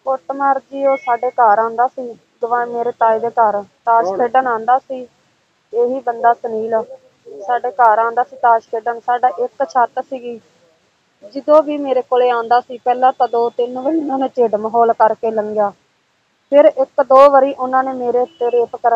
ਕੁੱਟਮਾਰ ਜੀ ਉਹ ਸਾਡੇ ਘਰ ਆਉਂਦਾ ਸੀ, ਮੇਰੇ ਤਾਏ ਦੇ ਘਰ ਤਾਸ਼ ਖੇਡਣ ਆਉਂਦਾ ਸੀ। ਇਹੀ ਬੰਦਾ ਸੁਨੀਲ ਸਾਡੇ ਘਰ ਆਉਂਦਾ ਸੀ ਤਾਸ਼ ਖੇਡਣ। ਸਾਡਾ ਇੱਕ ਛੱਤ ਸੀਗੀ। ਜਦੋਂ ਵੀ ਮੇਰੇ ਕੋਲੇ ਆਉਂਦਾ ਸੀ ਪਹਿਲਾਂ ਤਾਂ 2-3 ਵਾਰੀ ਉਹਨਾਂ ਨੇ ਝਿੜ ਮਹੌਲ ਕਰਕੇ ਲੰਘਿਆ। ਫਿਰ 1-2 ਵਾਰੀ ਉਹਨਾਂ ਨੇ ਮੇਰੇ ਉੱਤੇ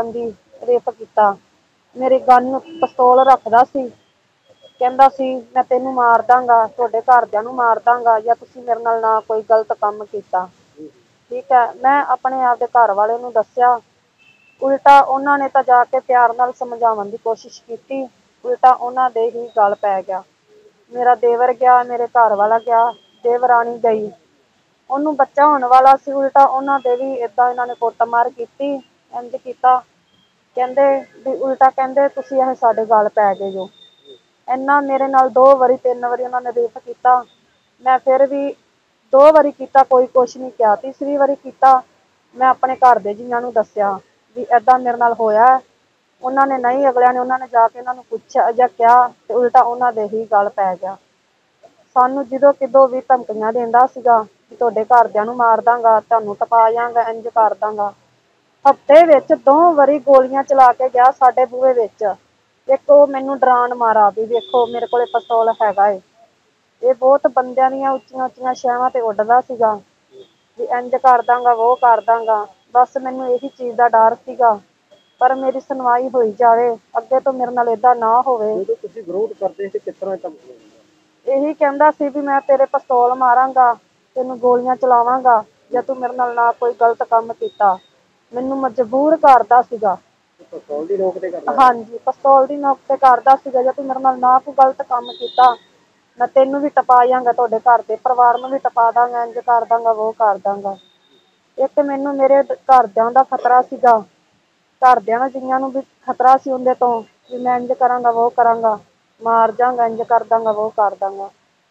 ਰੇਪ ਕੀਤਾ। ਮੇਰੀ ਗਨ ਨੂੰ ਪਿਸਤੌਲ ਰੱਖਦਾ ਸੀ, ਕਹਿੰਦਾ ਸੀ ਮੈਂ ਤੈਨੂੰ ਮਾਰ ਦਾਂਗਾ, ਤੁਹਾਡੇ ਘਰਦਿਆਂ ਨੂੰ ਮਾਰ ਦਾਂਗਾ, ਜਾਂ ਤੁਸੀਂ ਮੇਰੇ ਨਾਲ ਨਾ ਕੋਈ ਗਲਤ ਕੰਮ ਕੀਤਾ। ਠੀਕ ਹੈ, ਮੈਂ ਆਪਣੇ ਆਪ ਦੇ ਘਰ ਵਾਲੇ ਨੂੰ ਦੱਸਿਆ। ਉਲਟਾ ਉਹਨਾਂ ਨੇ ਤਾਂ ਜਾ ਕੇ ਪਿਆਰ ਨਾਲ ਸਮਝਾਉਣ ਦੀ ਕੋਸ਼ਿਸ਼ ਕੀਤੀ, ਉਲਟਾ ਉਹਨਾਂ ਦੇ ਹੀ ਗਲ ਪੈ ਗਿਆ। ਮੇਰਾ ਦੇਵਰ ਗਿਆ, ਮੇਰੇ ਘਰ ਵਾਲਾ ਗਿਆ, ਦੇਵਰਾਣੀ ਗਈ। ਉਹਨੂੰ ਬੱਚਾ ਹੋਣ ਵਾਲਾ ਸੀ, ਉਲਟਾ ਉਹਨਾਂ ਦੇ ਵੀ ਏਦਾਂ ਇਹਨਾਂ ਨੇ ਕੁੱਟਮਾਰ ਕੀਤੀ। ਇੰਝ ਕੀਤਾ ਕਹਿੰਦੇ ਵੀ ਉਲਟਾ ਕਹਿੰਦੇ ਤੁਸੀਂ ਇਹ ਸਾਡੇ ਗਲ ਪੈ ਗਏ ਜੋ। ਇੰਨਾ ਮੇਰੇ ਨਾਲ 2-3 ਵਾਰੀ ਉਹਨਾਂ ਨੇ ਰੇਪ ਕੀਤਾ। ਮੈਂ ਫਿਰ ਵੀ 2 ਵਾਰੀ ਕੀਤਾ, ਕੋਈ ਕੁਛ ਨਹੀਂ ਕਿਹਾ। ਤੀਸਰੀ ਵਾਰੀ ਕੀਤਾ, ਮੈਂ ਆਪਣੇ ਘਰ ਦੇ ਜੀਆਂ ਨੂੰ ਦੱਸਿਆ ਵੀ ਏਦਾਂ ਮੇਰੇ ਨਾਲ ਹੋਇਆ। ਉਹਨਾਂ ਨੇ ਨਹੀਂ, ਅਗਲਿਆਂ ਨੇ ਉਹਨਾਂ ਨੇ ਜਾ ਕੇ ਉਹਨਾਂ ਨੂੰ ਪੁੱਛਿਆ ਜਾਂ ਕਿਹਾ ਤੇ ਉਲਟਾ ਉਹਨਾਂ ਦੇ ਹੀ ਗਲ ਪੈ ਗਿਆ। ਸਾਨੂੰ ਜਦੋਂ ਕਿਦੋਂ ਵੀ ਧਮਕੀਆਂ ਦਿੰਦਾ ਸੀਗਾ ਕਿ ਤੁਹਾਡੇ ਘਰਦਿਆਂ ਨੂੰ ਮਾਰ ਦਾਂਗਾ, ਤੁਹਾਨੂੰ ਟਪਾ ਜਾਵਾਂਗਾ, ਇੰਝ ਕਰ ਦਾਂਗਾ। ਹਫ਼ਤੇ ਵਿੱਚ 2 ਵਾਰੀ ਗੋਲੀਆਂ ਚਲਾ ਕੇ ਗਿਆ ਸਾਡੇ ਬੂਹੇ ਵਿੱਚ। ਇੱਕ ਉਹ ਮੈਨੂੰ ਡਰਾਉਣ ਮਾਰਾ ਵੀ ਵੇਖੋ ਮੇਰੇ ਕੋਲੇ ਪਿਸਤੌਲ ਹੈਗਾ ਏ। ਇਹ ਬਹੁਤ ਬੰਦਿਆਂ ਦੀਆਂ ਉੱਚੀਆਂ ਛਾਵਾਂ ਤੇ ਉੱਡਦਾ ਸੀਗਾ ਵੀ ਇੰਝ ਕਰ ਦਾਂਗਾ, ਉਹ ਕਰ ਦਾਂਗਾ। ਬਸ ਮੈਨੂੰ ਇਹੀ ਚੀਜ਼ ਦਾ ਡਰ ਸੀਗਾ, ਪਰ ਮੇਰੀ ਸੁਣਵਾਈ ਹੋਈ ਜਾਵੇ, ਅੱਗੇ ਤੋਂ ਮੇਰੇ ਨਾਲ ਏਦਾਂ ਨਾ ਹੋਵੇ। ਜਦੋਂ ਤੁਸੀਂ ਵਿਰੋਧ ਕਰਦੇ ਸੀ ਕਿਸ ਤਰ੍ਹਾਂ ਧਮਕੀਆਂ ਦਿੰਦਾ? ਇਹੀ ਕਹਿੰਦਾ ਸੀ ਵੀ ਮੈਂ ਤੇਰੇ ਪਿਸਤੌਲ ਮਾਰਾਂਗਾ, ਤੈਨੂੰ ਗੋਲੀਆਂ ਚਲਾਵਾਂਗਾ, ਜੇ ਤੂੰ ਮੇਰੇ ਨਾਲ ਨਾ ਕੋਈ ਗਲਤ ਕੰਮ ਕੀਤਾ। ਮੈਨੂੰ ਮਜਬੂਰ ਕਰਦਾ ਸੀਗਾ। ਪਿਸਤੌਲ ਦੀ ਨੋਕ ਤੇ ਕਰਦਾ? ਹਾਂਜੀ, ਪਿਸਤੌਲ ਦੀ ਨੋਕ ਤੇ ਕਰਦਾ ਸੀਗਾ, ਜੇ ਤੂੰ ਮੇਰੇ ਨਾਲ ਨਾ ਕੋਈ ਗਲਤ ਕੰਮ ਕੀਤਾ ਮੈਂ ਤੈਨੂੰ ਵੀ ਟਪਾ ਜਾਵਾਂਗਾ, ਤੁਹਾਡੇ ਘਰ ਦੇ ਪਰਿਵਾਰ ਨੂੰ ਵੀ ਟਪਾ ਦਾਂਗਾ, ਇੰਝ ਕਰ ਦਾਂਗਾ, ਉਹ ਕਰ ਦਾਂਗਾ। ਇੱਕ ਮੈਨੂੰ ਮੇਰੇ ਘਰਦਿਆਂ ਦਾ ਖਤਰਾ ਸੀਗਾ, ਘਰਦਿਆਂ ਜੀਆਂ ਨੂੰ ਵੀ ਖਤਰਾ ਸੀ ਉਹਦੇ ਤੋਂ ਵੀ ਮੈਂ ਇੰਝ ਕਰਾਂਗਾ, ਉਹ ਕਰਾਂਗਾ, ਮਾਰ ਜਾਵਾਂਗਾ, ਇੰਝ ਕਰ ਦਾਂਗਾ, ਉਹ ਕਰ ਦਾਂਗਾ।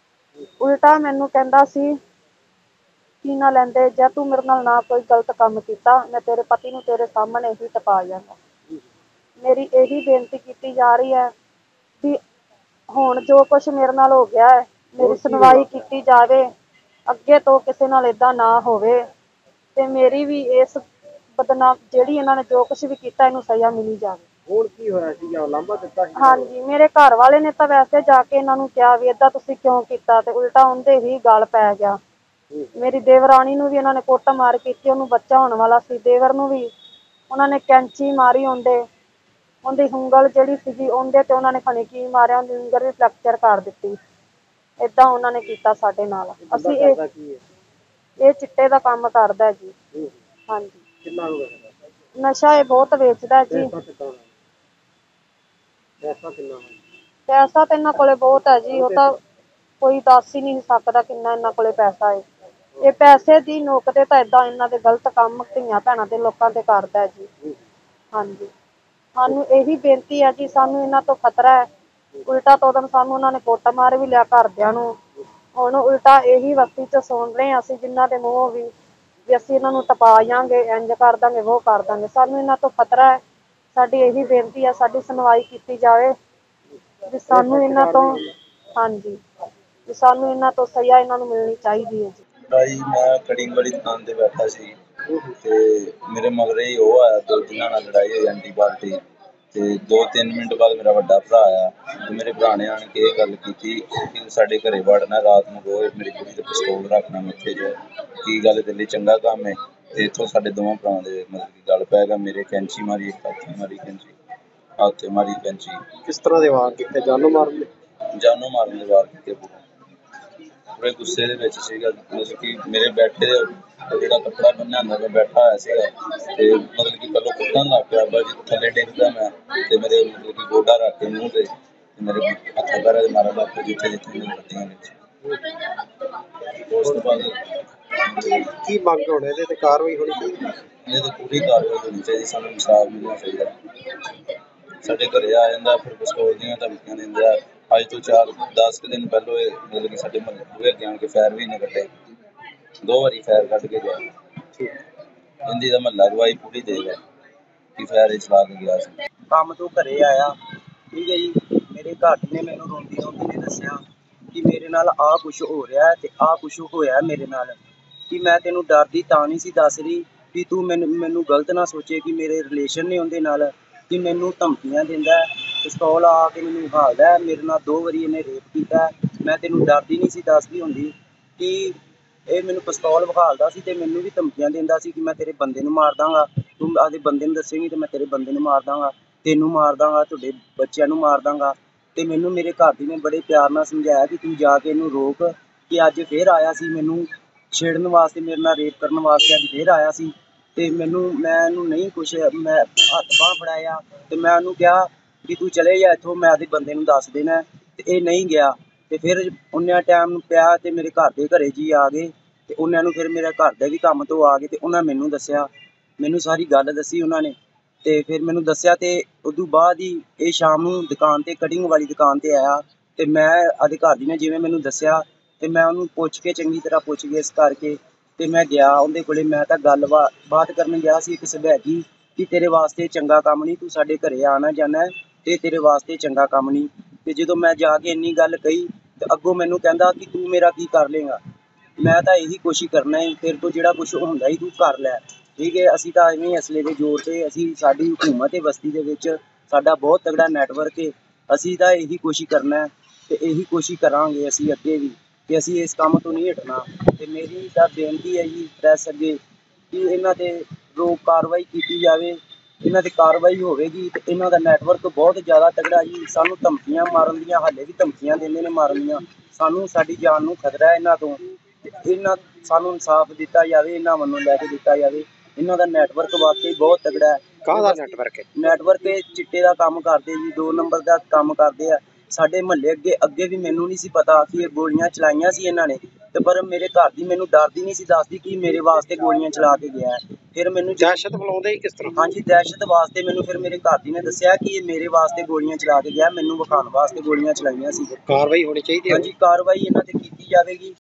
ਉਲਟਾ ਮੈਨੂੰ ਕਹਿੰਦਾ ਸੀ ਕੀ ਨਾ ਲੈਂਦੇ, ਜੇ ਤੂੰ ਮੇਰੇ ਨਾਲ ਨਾ ਕੋਈ ਗਲਤ ਕੰਮ ਕੀਤਾ ਮੈਂ ਤੇਰੇ ਪਤੀ ਨੂੰ ਤੇਰੇ ਸਾਹਮਣੇ ਹੀ ਟਪਾ ਜਾਵਾਂਗਾ। ਮੇਰੀ ਇਹੀ ਬੇਨਤੀ ਕੀਤੀ ਜਾ ਰਹੀ ਹੈ ਵੀ ਹੁਣ ਜੋ ਕੁਛ ਮੇਰੇ ਨਾਲ ਹੋ ਗਿਆ ਹੈ, ਮੇਰੀ ਸੁਣਵਾਈ ਕੀਤੀ ਜਾਵੇ, ਅੱਗੇ ਤੋਂ ਕਿਸੇ ਨਾਲ ਏਦਾਂ ਨਾ ਹੋਵੇ ਤੇ ਮੇਰੀ ਵੀ ਇਸ ਬਦਨਾਮ ਜਿਹੜੀ ਇਹਨਾਂ ਨੇ ਜੋ ਕੁਛ ਵੀ ਕੀਤਾ ਇਹਨੂੰ ਸਜ਼ਾ ਮਿਲੀ ਜਾਵੇ। ਹੁਣ ਕੀ ਹੋਇਆ ਸੀ, ਜਾਂ ਲਾਂਭਾ ਦਿੱਤਾ ਸੀ? ਹਾਂਜੀ, ਮੇਰੇ ਘਰ ਵਾਲੇ ਨੇ ਤਾਂ ਵੈਸੇ ਜਾ ਕੇ ਇਹਨਾਂ ਨੂੰ ਕਿਹਾ ਵੀ ਏਦਾਂ ਤੁਸੀਂ ਕਿਉਂ ਕੀਤਾ, ਤੇ ਉਲਟਾ ਉਹਦੇ ਹੀ ਗਲ ਪੈ ਗਿਆ। ਮੇਰੀ ਦੇਵਰਾਣੀ ਨੂੰ ਵੀ ਇਹਨਾਂ ਨੇ ਕੁੱਟਮਾਰ ਕੀਤੀ, ਉਹਨੂੰ ਬੱਚਾ ਹੋਣ ਵਾਲਾ ਸੀ। ਦੇਵਰ ਨੂੰ ਵੀ ਉਹਨਾਂ ਨੇ ਕੈਂਚੀ ਮਾਰੀ, ਉਹਦੀ ਉਂਗਲ ਜਿਹੜੀ ਸੀਗੀ ਉਹਦੇ ਤੇ ਉਹਨਾਂ ਨੇ ਖਣੀ ਕੀ ਮਾਰਿਆ, ਉਹਦੀ ਉਂਗਲ ਵੀ ਫ੍ਰੈਕਚਰ ਕਰ ਦਿੱਤੀ। ਏਦਾਂ ਉਹਨਾਂ ਨੇ ਕੀਤਾ ਸਾਡੇ ਨਾਲ। ਅਸੀਂ ਇਹ ਚਿੱਟੇ ਦਾ ਕੰਮ ਕਰਦਾ ਜੀ। ਹਾਂਜੀ, ਨਸ਼ਾ ਇਹ ਬਹੁਤ ਵੇਚਦਾ ਜੀ। ਪੈਸਾ ਤਾਂ ਇਹਨਾਂ ਕੋਲੇ ਬਹੁਤ ਹੈ ਜੀ, ਉਹ ਤਾਂ ਕੋਈ ਦੱਸ ਹੀ ਨਹੀਂ ਸਕਦਾ ਕਿੰਨਾ ਇਹਨਾਂ ਕੋਲੇ ਪੈਸਾ ਹੈ। ਇਹ ਪੈਸੇ ਦੀ ਨੋਕ ਤੇ ਤਾਂ ਏਦਾਂ ਇਹਨਾਂ ਦੇ ਗਲਤ ਕੰਮ ਧੀਆਂ ਭੈਣਾਂ ਤੇ ਲੋਕਾਂ ਤੇ ਕਰਦਾ ਜੀ। ਹਾਂਜੀ, ਸਾਨੂੰ ਇਹੀ ਬੇਨਤੀ ਹੈ ਜੀ, ਸਾਨੂੰ ਇਹਨਾਂ ਤੋਂ ਖਤਰਾ ਹੈ। ਉਲਟਾ ਤੋਂ ਸਾਨੂੰ ਉਹਨਾਂ ਨੇ ਕੁੱਟਮਾਰ ਵੀ ਲਿਆ ਘਰਦਿਆਂ ਨੂੰ। ਹੁਣ ਉਲਟਾ ਇਹੀ ਵਕਤੀ 'ਚ ਸੁਣ ਰਹੇ ਹਾਂ ਅਸੀਂ ਜਿਨ੍ਹਾਂ ਦੇ ਮੂੰਹੋਂ ਵੀ ਅਸੀਂ ਇਹਨਾਂ ਨੂੰ ਟਪਾ ਜਾਵਾਂਗੇ, ਇੰਝ ਕਰ ਦਾਂਗੇ, ਉਹ ਕਰ ਦਾਂਗੇ। ਸਾਨੂੰ ਇਹਨਾਂ ਤੋਂ ਖਤਰਾ ਹੈ। ਸਾਡੀ ਇਹੀ ਬੇਨਤੀ ਹੈ, ਸਾਡੀ ਸੁਣਵਾਈ ਕੀਤੀ ਜਾਵੇ ਵੀ ਸਾਨੂੰ ਇਹਨਾਂ ਤੋਂ, ਹਾਂਜੀ, ਵੀ ਸਾਨੂੰ ਇਹਨਾਂ ਤੋਂ ਸਜ਼ਾ ਇਹਨਾਂ ਨੂੰ ਮਿਲਣੀ ਚਾਹੀਦੀ ਹੈ ਜੀ। ਭਾਈ ਮੈਂ ਕਟਿੰਗ ਵਾਲੀ ਦੁਕਾਨ ਤੇ ਬੈਠਾ ਸੀ ਤੇ ਮੇਰੇ ਮਗਰ ਹੀ ਉਹ ਆਇਆ, 2 ਦਿਨਾਂ ਨਾਲ ਲੜਾਈ ਹੋਈ ਐਂਟੀ ਪਾਰਟੀ। ਤੇ 2-3 ਮਿੰਟ ਬਾਅਦ ਮੇਰਾ ਵੱਡਾ ਭਰਾ ਆਇਆ ਤੇ ਮੇਰੇ ਭਰਾ ਨੇ ਆਣ ਕੇ ਇਹ ਗੱਲ ਕੀਤੀ ਕਿ ਸਾਡੇ ਘਰੇ ਵੜਨਾ ਰਾਤ ਨੂੰ, ਰੋਜ਼ ਮੇਰੀ ਕੁੜੀ ਤੇ ਪਿਸਤੌਲ ਰੱਖਣਾ ਮੱਥੇ 'ਚ, ਕੀ ਗੱਲ ਤੇਰੇ ਲਈ ਚੰਗਾ ਕੰਮ ਹੈ? ਤੇ ਇੱਥੋਂ ਸਾਡੇ ਦੋਵਾਂ ਭਰਾਵਾਂ ਦੇ ਮਤਲਬ ਕਿ ਗੱਲ ਪੈ ਗਿਆ। ਮੇਰੇ ਕੈਂਚੀ ਮਾਰੀ, ਇੱਕ ਹੱਥ ਮਾਰੀ ਕੈਂਚੀ, ਹੱਥ ਮਾਰੀ ਕੈਂਚੀ। ਕਿਸ ਤਰ੍ਹਾਂ ਦੇ ਵਾਰ ਕੀਤੇ? ਜਾਨੋਂ ਮਾਰਨ ਦੇ? ਜਾਨੋਂ ਮਾਰਨ ਦੇ ਵਾਰ ਕੀਤੇ। ਪੂਰੇ ਗੁੱਸੇ ਦੇ ਵਿੱਚ ਸੀਗਾ, ਮਤਲਬ ਕਿ ਮੇਰੇ ਬੈਠੇ ਉਹ ਜਿਹੜਾ ਕੱਪੜਾ ਬੰਨ੍ਹਿਆ ਹੁੰਦਾ ਮੈਂ ਬੈਠਾ ਹੋਇਆ ਸੀਗਾ ਤੇ ਮਤਲਬ ਕਿ ਪਹਿਲਾਂ ਕੁੱਟਣ ਲੱਗ ਪਿਆ। ਬਾਅਦ ਥੱਲੇ ਡਿੱਗਦਾ ਮੈਂ ਤੇ ਮੇਰੇ ਮਤਲਬ ਕਿ ਗੋਡਾ ਰੱਖ ਕੇ ਮੂੰਹ ਤੇ ਮੇਰੇ ਹੱਥਾਂ ਪੈਰਾਂ 'ਤੇ ਮਾਰਨ ਲੱਗ ਪਿਆ, ਜਿੱਥੇ ਮੇਰੇ ਲੱਤੀਆਂ ਵਿੱਚ। ਉਸ ਤੋਂ ਬਾਅਦ ਕੀ ਮੰਗ ਹੋਣੇ ਇਹਦੇ ਤੇ ਕਾਰਵਾਈ ਹੋਣੀ ਚਾਹੀਦੀ? ਇਹਦੇ ਤੇ ਪੂਰੀ ਕਾਰਵਾਈ ਹੋਣੀ ਚਾਹੀਦੀ, ਸਾਨੂੰ ਇਨਸਾਫ ਮਿਲਣਾ ਚਾਹੀਦਾ। ਸਾਡੇ ਘਰੇ ਆ ਜਾਂਦਾ, ਫਿਰ ਪਿਸਤੌਲ ਦੀਆਂ ਧਮਕੀਆਂ ਦਿੰਦਾ। ਅੱਜ ਤੋਂ 4-10 ਦਿਨ ਪਹਿਲੋਂ ਇਹ ਮਤਲਬ ਕਿ ਸਾਡੇ ਬੂਹੇ ਅੱਗੇ ਆਣ ਕੇ ਫਾਇਰ ਵੀ ਇਹਨੇ ਕੱਢੇ, 2 ਵਾਰੀ ਫਾਇਰ ਕੱਢ ਕੇ ਗਿਆ। ਇਹਦੀ ਤਾਂ ਮਹੱਲਾ ਗਵਾਹੀ ਪੂਰੀ ਦੇਗਾ ਕਿ ਫਾਇਰ ਇਹ ਚਲਾ ਕੇ ਗਿਆ ਸੀ। ਕੰਮ ਤੋਂ ਘਰੇ ਆਇਆ, ਠੀਕ ਹੈ ਜੀ, ਮੇਰੇ ਘਰਦੀ ਨੇ ਮੈਨੂੰ ਰੋਂਦੀ ਨੇ ਦੱਸਿਆ ਕਿ ਮੇਰੇ ਨਾਲ ਆਹ ਕੁਛ ਹੋ ਰਿਹਾ ਤੇ ਆਹ ਕੁਛ ਹੋਇਆ ਮੇਰੇ ਨਾਲ। ਕਿ ਮੈਂ ਤੈਨੂੰ ਡਰਦੀ ਤਾਂ ਨਹੀਂ ਸੀ ਦੱਸ ਰਹੀ ਵੀ ਤੂੰ ਮੈਨੂੰ ਗਲਤ ਨਾ ਸੋਚੇ ਕਿ ਮੇਰੇ ਰਿਲੇਸ਼ਨ ਨੇ ਉਹਦੇ ਨਾਲ, ਕਿ ਮੈਨੂੰ ਧਮਕੀਆਂ ਦਿੰਦਾ, ਪਿਸਤੌਲ ਆ ਕੇ ਮੈਨੂੰ ਹਾਲਦਾ, ਮੇਰੇ ਨਾਲ 2 ਵਾਰੀ ਇਹਨੇ ਰੇਪ ਕੀਤਾ। ਮੈਂ ਤੈਨੂੰ ਡਰਦੀ ਨਹੀਂ ਸੀ ਦੱਸਦੀ ਹੁੰਦੀ ਕਿ ਇਹ ਮੈਨੂੰ ਪਿਸਤੌਲ ਵਿਖਾਲਦਾ ਸੀ ਤੇ ਮੈਨੂੰ ਵੀ ਧਮਕੀਆਂ ਦਿੰਦਾ ਸੀ ਕਿ ਮੈਂ ਤੇਰੇ ਬੰਦੇ ਨੂੰ ਮਾਰ ਦਾਂਗਾ, ਤੂੰ ਆਪਦੇ ਬੰਦੇ ਨੂੰ ਦੱਸੇਂਗੀ ਤੇ ਮੈਂ ਤੇਰੇ ਬੰਦੇ ਨੂੰ ਮਾਰ ਦਾਂਗਾ, ਤੈਨੂੰ ਮਾਰ ਦਾਂਗਾ, ਤੁਹਾਡੇ ਬੱਚਿਆਂ ਨੂੰ ਮਾਰ ਦਾਂਗਾ। ਤੇ ਮੈਨੂੰ ਮੇਰੇ ਘਰਦੀ ਨੇ ਬੜੇ ਪਿਆਰ ਨਾਲ ਸਮਝਾਇਆ ਕਿ ਤੂੰ ਜਾ ਕੇ ਇਹਨੂੰ ਰੋਕ, ਕਿ ਅੱਜ ਫੇਰ ਆਇਆ ਸੀ ਮੈਨੂੰ ਛੇੜਨ ਵਾਸਤੇ, ਮੇਰੇ ਨਾਲ ਰੇਪ ਕਰਨ ਵਾਸਤੇ ਅੱਜ ਫੇਰ ਆਇਆ ਸੀ। ਤੇ ਮੈਂ ਇਹਨੂੰ ਨਹੀਂ ਕੁਛ, ਮੈਂ ਹੱਥ ਬਾਂਹ ਫੜਾਇਆ ਤੇ ਮੈਂ ਉਹਨੂੰ ਕਿਹਾ ਕਿ ਤੂੰ ਚਲੇ ਜਾ ਇੱਥੋਂ, ਮੈਂ ਆਪਦੇ ਬੰਦੇ ਨੂੰ ਦੱਸ ਦੇਣਾ। ਤੇ ਇਹ ਨਹੀਂ ਗਿਆ। ਤੇ ਫਿਰ ਉਹਨਾਂ ਟਾਈਮ ਪਿਆ ਤੇ ਮੇਰੇ ਘਰ ਦੇ ਘਰੇ ਜੀ ਆ ਗਏ ਤੇ ਉਹਨਾਂ ਨੂੰ ਫਿਰ ਮੇਰੇ ਘਰ ਦੇ ਵੀ ਕੰਮ ਤੋਂ ਆ ਗਏ ਤੇ ਉਹਨਾਂ ਮੈਨੂੰ ਦੱਸਿਆ, ਮੈਨੂੰ ਸਾਰੀ ਗੱਲ ਦੱਸੀ ਉਹਨਾਂ ਨੇ। ਤੇ ਫਿਰ ਮੈਨੂੰ ਦੱਸਿਆ ਤੇ ਉਦੋਂ ਬਾਅਦ ਹੀ ਇਹ ਸ਼ਾਮ ਨੂੰ ਦੁਕਾਨ ਤੇ, ਕਟਿੰਗ ਵਾਲੀ ਦੁਕਾਨ ਤੇ ਆਇਆ ਤੇ ਮੈਂ ਆਪਦੇ ਘਰਦੀ ਨੇ ਜਿਵੇਂ ਮੈਨੂੰ ਦੱਸਿਆ ਤੇ ਮੈਂ ਉਹਨੂੰ ਪੁੱਛ ਕੇ ਚੰਗੀ ਤਰ੍ਹਾਂ ਪੁੱਛ-ਗਿੱਛ ਕਰਕੇ ਤੇ ਮੈਂ ਗਿਆ ਉਹਦੇ ਕੋਲੇ। ਮੈਂ ਤਾਂ ਬਾਤ ਕਰਨ ਗਿਆ ਸੀ ਇੱਕ ਸਬੈਗੀ ਕਿ ਤੇਰੇ ਵਾਸਤੇ ਚੰਗਾ ਕੰਮ ਨਹੀਂ, ਤੂੰ ਸਾਡੇ ਘਰੇ ਆਣਾ ਜਾਣਾ ਤੇ ਤੇਰੇ ਵਾਸਤੇ ਚੰਗਾ ਕੰਮ ਨਹੀਂ। ਤੇ ਜਦੋਂ ਮੈਂ ਜਾ ਕੇ ਇੰਨੀ ਗੱਲ ਕਹੀ ਤੇ ਅੱਗੋਂ ਮੈਨੂੰ ਕਹਿੰਦਾ ਕਿ ਤੂੰ ਮੇਰਾ ਕੀ ਕਰ ਲੇਗਾ। ਮੈਂ ਤਾਂ ਇਹੀ ਕੋਸ਼ਿਸ਼ ਕਰਨਾ ਹੈ, ਤੇਰੇ ਤੋਂ ਜਿਹੜਾ ਕੁਛ ਹੁੰਦਾ ਹੀ ਤੂੰ ਕਰ ਲੈ, ਠੀਕ ਹੈ। ਅਸੀਂ ਤਾਂ ਐਵੇਂ ਅਸਲੇ ਦੇ ਜ਼ੋਰ ਤੇ, ਸਾਡੀ ਹਕੂਮਤ ਹੈ ਬਸਤੀ ਦੇ ਵਿੱਚ, ਸਾਡਾ ਬਹੁਤ ਤਗੜਾ ਨੈਟਵਰਕ ਹੈ। ਅਸੀਂ ਤਾਂ ਇਹੀ ਕੋਸ਼ਿਸ਼ ਕਰਨਾ ਹੈ ਤੇ ਇਹੀ ਕੋਸ਼ਿਸ਼ ਕਰਾਂਗੇ ਅਸੀਂ ਅੱਗੇ ਵੀ, ਕਿ ਅਸੀਂ ਇਸ ਕੰਮ ਤੋਂ ਨਹੀਂ ਹਟਣਾ। ਤੇ ਮੇਰੀ ਤਾਂ ਬੇਨਤੀ ਹੈ ਜੀ ਪ੍ਰੈਸ ਅੱਗੇ ਕਿ ਇਹਨਾਂ ਤੇ ਰੋਕ ਕਾਰਵਾਈ ਕੀਤੀ ਜਾਵੇ, ਇਹਨਾਂ ਤੇ ਕਾਰਵਾਈ ਹੋਵੇਗੀ ਤੇ ਇਹਨਾਂ ਦਾ ਨੈਟਵਰਕ ਬਹੁਤ ਜ਼ਿਆਦਾ ਤਗੜਾ ਜੀ। ਸਾਨੂੰ ਧਮਕੀਆਂ ਮਾਰਨ ਦੀਆਂ, ਹਾਲੇ ਵੀ ਧਮਕੀਆਂ ਦਿੰਦੇ ਨੇ ਮਾਰਨ ਦੀਆਂ। ਸਾਨੂੰ ਸਾਡੀ ਜਾਨ ਨੂੰ ਖਤਰਾ ਹੈ ਇਹਨਾਂ ਤੋਂ। ਇਹਨਾਂ ਸਾਨੂੰ ਇਨਸਾਫ ਦਿੱਤਾ ਜਾਵੇ, ਇਹਨਾਂ ਵੱਲੋਂ ਲੈ ਕੇ ਦਿੱਤਾ ਜਾਵੇ। ਇਹਨਾਂ ਦਾ ਨੈਟਵਰਕ ਵਾਕਈ ਬਹੁਤ ਤਗੜਾ ਹੈ। ਕਾਹਦਾ ਨੈਟਵਰਕ ਹੈ? ਨੈਟਵਰਕ ਚਿੱਟੇ ਦਾ ਕੰਮ ਕਰਦੇ ਜੀ, 2 ਨੰਬਰ ਦਾ ਕੰਮ ਕਰਦੇ ਆ। ਸਾਡੇ ਮਹੱਲੇ ਅੱਗੇ ਵੀ ਮੈਨੂੰ ਨਹੀਂ ਸੀ ਪਤਾ ਕਿ ਇਹ ਗੋਲੀਆਂ ਚਲਾਈਆਂ ਸੀ ਇਹਨਾਂ ਨੇ, ਤੇ ਪਰ ਮੇਰੇ ਘਰ ਦੀ ਮੈਨੂੰ ਡਰਦੀ ਨਹੀਂ ਸੀ ਦੱਸਦੀ ਕਿ ਮੇਰੇ ਵਾਸਤੇ ਗੋਲੀਆਂ ਚਲਾ ਕੇ ਗਿਆ ਹੈ। ਫਿਰ ਮੈਨੂੰ ਦਹਿਸ਼ਤ ਫੈਲਾਉਂਦੇ ਹੀ ਕਿਸ ਤਰ੍ਹਾਂ? ਹਾਂਜੀ, ਦਹਿਸ਼ਤ ਵਾਸਤੇ ਮੈਨੂੰ ਫਿਰ ਮੇਰੇ ਘਰ ਦੀ ਨੇ ਦੱਸਿਆ ਕਿ ਇਹ ਮੇਰੇ ਵਾਸਤੇ ਗੋਲੀਆਂ ਚਲਾ ਕੇ ਗਿਆ, ਮੈਨੂੰ ਵਿਖਾਉਣ ਵਾਸਤੇ ਗੋਲੀਆਂ ਚਲਾਈਆਂ ਸੀ। ਕਾਰਵਾਈ ਹੋਣੀ ਚਾਹੀਦੀ ਹੈ। ਹਾਂਜੀ, ਕਾਰਵਾਈ ਇਹਨਾਂ ਤੇ ਕੀਤੀ ਜਾਵੇਗੀ।